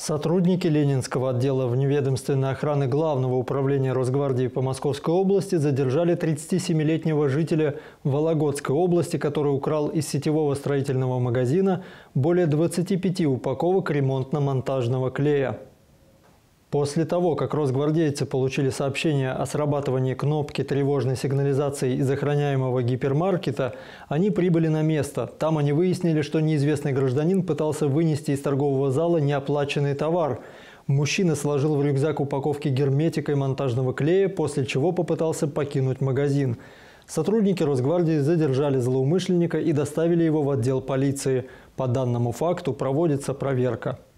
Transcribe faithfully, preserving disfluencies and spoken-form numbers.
Сотрудники Ленинского отдела вневедомственной охраны Главного управления Росгвардии по Московской области задержали тридцатисемилетнего жителя Вологодской области, который украл из сетевого строительного магазина более двадцати пяти упаковок ремонтно-монтажного клея. После того, как росгвардейцы получили сообщение о срабатывании кнопки тревожной сигнализации из охраняемого гипермаркета, они прибыли на место. Там они выяснили, что неизвестный гражданин пытался вынести из торгового зала неоплаченный товар. Мужчина сложил в рюкзак упаковки герметика и монтажного клея, после чего попытался покинуть магазин. Сотрудники Росгвардии задержали злоумышленника и доставили его в отдел полиции. По данному факту проводится проверка.